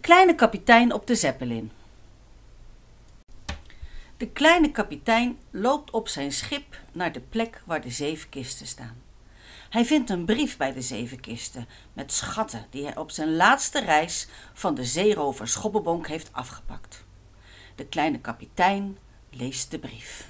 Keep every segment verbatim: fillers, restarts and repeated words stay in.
kleine kapitein op de Zeppelin. De kleine kapitein loopt op zijn schip naar de plek waar de zeven kisten staan. Hij vindt een brief bij de zeven kisten met schatten die hij op zijn laatste reis van de zeerover Schobbebonk heeft afgepakt. De kleine kapitein leest de brief.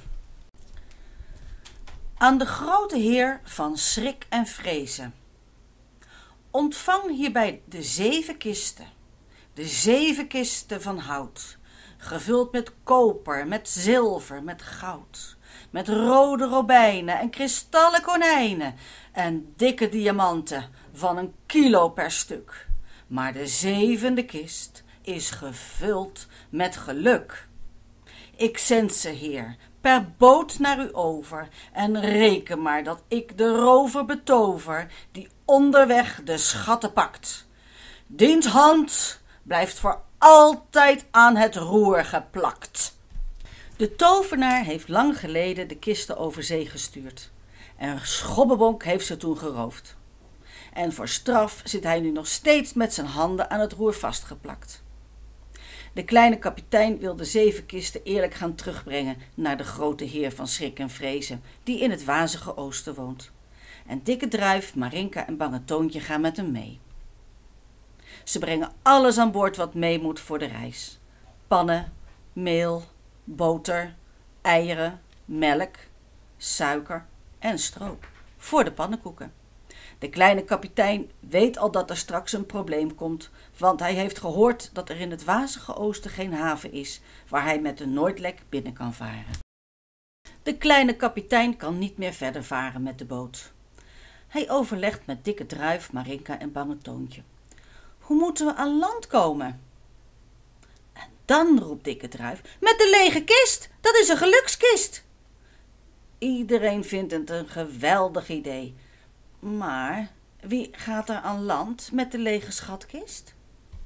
Aan de grote heer van schrik en vrezen. Ontvang hierbij de zeven kisten, de zeven kisten van hout, gevuld met koper, met zilver, met goud, met rode robijnen en kristallen konijnen en dikke diamanten van een kilo per stuk. Maar de zevende kist is gevuld met geluk. Ik zend ze, heer, per boot naar u over en reken maar dat ik de rover betover die onderweg de schatten pakt. Diens hand blijft voor altijd aan het roer geplakt. De tovenaar heeft lang geleden de kisten over zee gestuurd en Schobbebonk heeft ze toen geroofd. En voor straf zit hij nu nog steeds met zijn handen aan het roer vastgeplakt. De kleine kapitein wil de zeven kisten eerlijk gaan terugbrengen naar de grote heer van schrik en vrezen, die in het wazige oosten woont. En Dikke Druif, Marinka en Bange Toontje gaan met hem mee. Ze brengen alles aan boord wat mee moet voor de reis. Pannen, meel, boter, eieren, melk, suiker en stroop voor de pannenkoeken. De kleine kapitein weet al dat er straks een probleem komt, want hij heeft gehoord dat er in het wazige oosten geen haven is waar hij met de Noordlek binnen kan varen. De kleine kapitein kan niet meer verder varen met de boot. Hij overlegt met Dikke Druif, Marinka en Bange Toontje. Hoe moeten we aan land komen? En dan roept Dikke Druif, met de lege kist, dat is een gelukskist. Iedereen vindt het een geweldig idee. Maar wie gaat er aan land met de lege schatkist?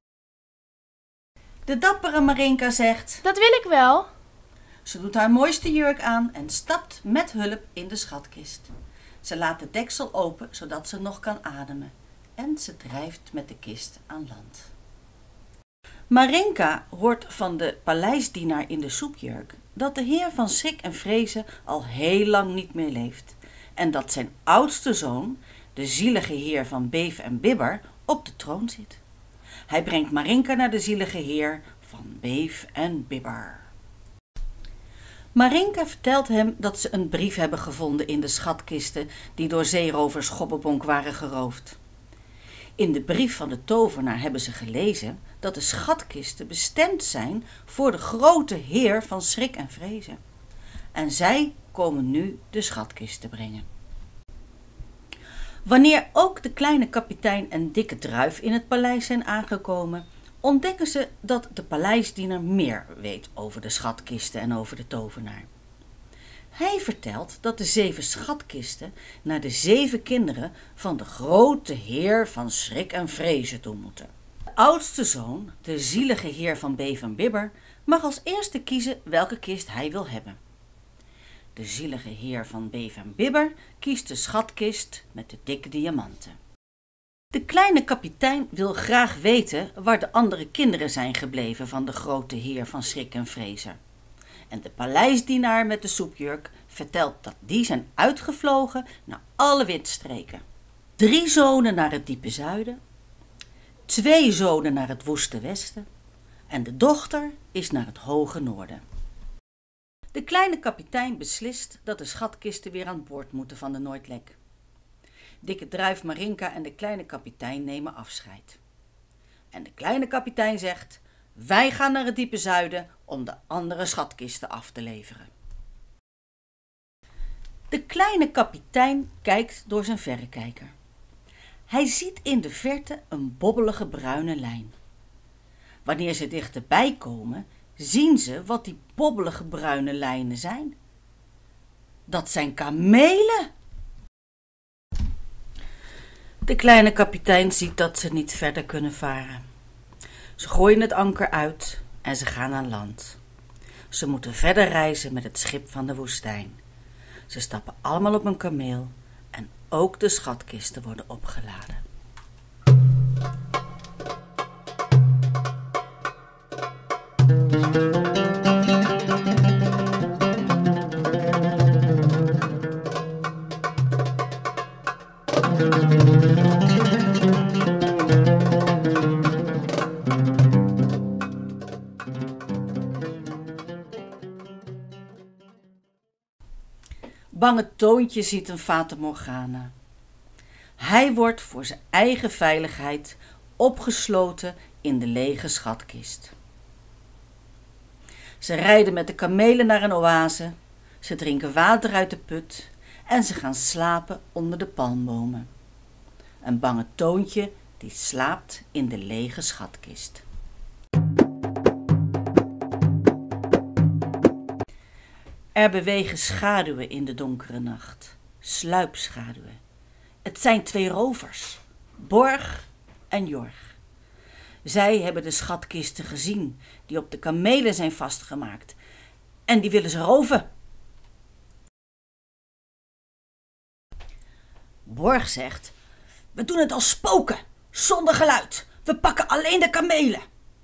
De dappere Marinka zegt, dat wil ik wel. Ze doet haar mooiste jurk aan en stapt met hulp in de schatkist. Ze laat de deksel open, zodat ze nog kan ademen. En ze drijft met de kist aan land. Marinka hoort van de paleisdienaar in de soepjurk dat de heer van schrik en vrezen al heel lang niet meer leeft. En dat zijn oudste zoon, de zielige heer van Beef en Bibber, op de troon zit. Hij brengt Marinka naar de zielige heer van Beef en Bibber. Marinka vertelt hem dat ze een brief hebben gevonden in de schatkisten die door zeerover Schobbebonk waren geroofd. In de brief van de tovenaar hebben ze gelezen dat de schatkisten bestemd zijn voor de grote heer van schrik en vrezen. En zij komen nu de schatkisten brengen. Wanneer ook de kleine kapitein en Dikke Druif in het paleis zijn aangekomen, ontdekken ze dat de paleisdienaar meer weet over de schatkisten en over de tovenaar. Hij vertelt dat de zeven schatkisten naar de zeven kinderen van de grote heer van schrik en vrezen toe moeten. De oudste zoon, de zielige heer van Beef en Bibber, mag als eerste kiezen welke kist hij wil hebben. De zielige heer van Beef en Bibber kiest de schatkist met de dikke diamanten. De kleine kapitein wil graag weten waar de andere kinderen zijn gebleven van de grote heer van schrik en vrezen. En de paleisdienaar met de soepjurk vertelt dat die zijn uitgevlogen naar alle windstreken. Drie zonen naar het diepe zuiden, twee zonen naar het woeste westen en de dochter is naar het hoge noorden. De kleine kapitein beslist dat de schatkisten weer aan boord moeten van de Noordlek. Dikke Druif, Marinka en de kleine kapitein nemen afscheid. En de kleine kapitein zegt, wij gaan naar het diepe zuiden om de andere schatkisten af te leveren. De kleine kapitein kijkt door zijn verrekijker. Hij ziet in de verte een bobbelige bruine lijn. Wanneer ze dichterbij komen, zien ze wat die bobbelige bruine lijnen zijn. Dat zijn kamelen. De kleine kapitein ziet dat ze niet verder kunnen varen. Ze gooien het anker uit en ze gaan aan land. Ze moeten verder reizen met het schip van de woestijn. Ze stappen allemaal op een kameel en ook de schatkisten worden opgeladen. Bange Toontje ziet een Fata Morgana. Hij wordt voor zijn eigen veiligheid opgesloten in de lege schatkist. Ze rijden met de kamelen naar een oase, ze drinken water uit de put en ze gaan slapen onder de palmbomen. Een Bange Toontje die slaapt in de lege schatkist. Er bewegen schaduwen in de donkere nacht, sluipschaduwen. Het zijn twee rovers, Borg en Jorg. Zij hebben de schatkisten gezien die op de kamelen zijn vastgemaakt en die willen ze roven. Borg zegt: we doen het als spoken, zonder geluid. We pakken alleen de kamelen.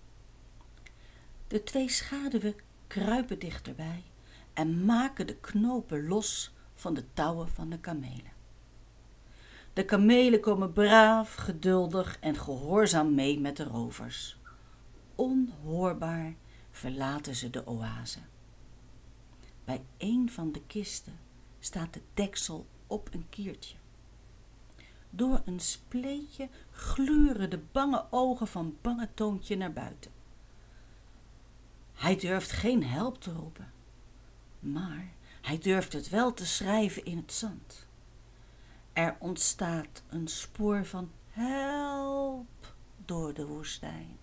De twee schaduwen kruipen dichterbij en maken de knopen los van de touwen van de kamelen. De kamelen komen braaf, geduldig en gehoorzaam mee met de rovers. Onhoorbaar verlaten ze de oase. Bij een van de kisten staat de deksel op een kiertje. Door een spleetje gluren de bange ogen van Bange Toontje naar buiten. Hij durft geen help te roepen, maar hij durft het wel te schrijven in het zand. Er ontstaat een spoor van help door de woestijn.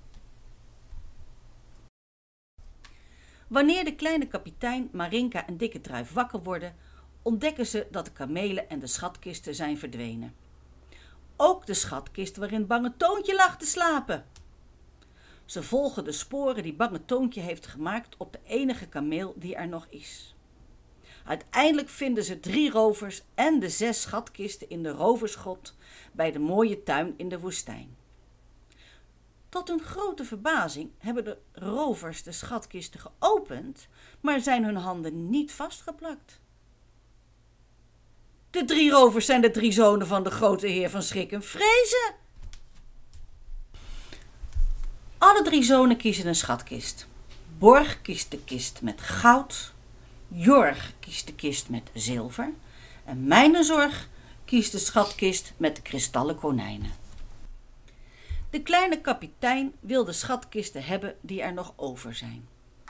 Wanneer de kleine kapitein, Marinka en Dikke Druif wakker worden, ontdekken ze dat de kamelen en de schatkisten zijn verdwenen. Ook de schatkist waarin Bange Toontje lag te slapen. Ze volgen de sporen die Bange Toontje heeft gemaakt op de enige kameel die er nog is. Uiteindelijk vinden ze drie rovers en de zes schatkisten in de roversgrot bij de mooie tuin in de woestijn. Tot hun grote verbazing hebben de rovers de schatkisten geopend, maar zijn hun handen niet vastgeplakt. De drie rovers zijn de drie zonen van de grote heer van Schrik en Vrezen. Alle drie zonen kiezen een schatkist. Borg kiest de kist met goud, Jorg kiest de kist met zilver en Mijnenzorg kiest de schatkist met de kristallen konijnen. De kleine kapitein wil de schatkisten hebben die er nog over zijn.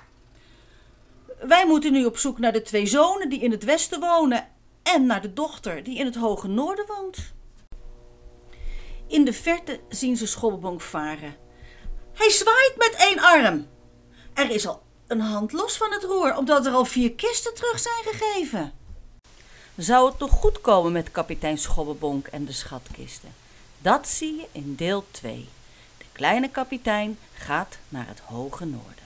Wij moeten nu op zoek naar de twee zonen die in het westen wonen en naar de dochter die in het hoge noorden woont. In de verte zien ze Schobbebonk varen. Hij zwaait met één arm. Er is al een hand los van het roer, omdat er al vier kisten terug zijn gegeven. Zou het nog goed komen met kapitein Schobbebonk en de schatkisten? Dat zie je in deel twee. De kleine kapitein gaat naar het hoge noorden.